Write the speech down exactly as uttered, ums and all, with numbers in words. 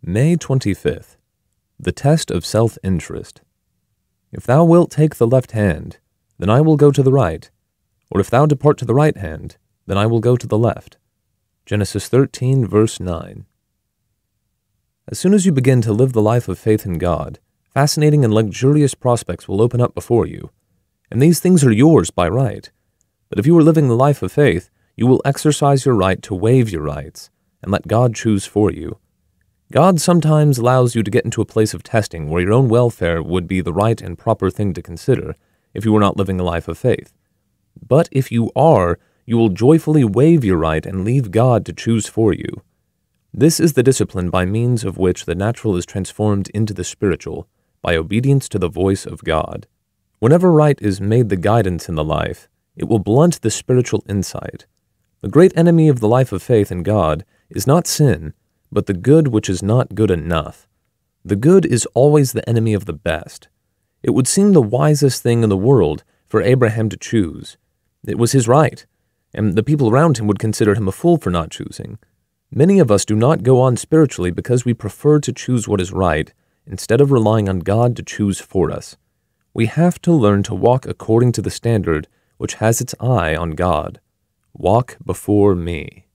May twenty-fifth. The Test of Self-Interest. If thou wilt take the left hand, then I will go to the right, or if thou depart to the right hand, then I will go to the left. Genesis thirteen, verse nine. As soon as you begin to live the life of faith in God, fascinating and luxurious prospects will open up before you, and these things are yours by right. But if you are living the life of faith, you will exercise your right to waive your rights, and let God choose for you. God sometimes allows you to get into a place of testing where your own welfare would be the right and proper thing to consider if you were not living a life of faith. But if you are, you will joyfully waive your right and leave God to choose for you. This is the discipline by means of which the natural is transformed into the spiritual, by obedience to the voice of God. Whenever right is made the guidance in the life, it will blunt the spiritual insight. The great enemy of the life of faith in God is not sin, but the good which is not good enough. The good is always the enemy of the best. It would seem the wisest thing in the world for Abraham to choose. It was his right, and the people around him would consider him a fool for not choosing. Many of us do not go on spiritually because we prefer to choose what is right instead of relying on God to choose for us. We have to learn to walk according to the standard which has its eye on God. Walk before me.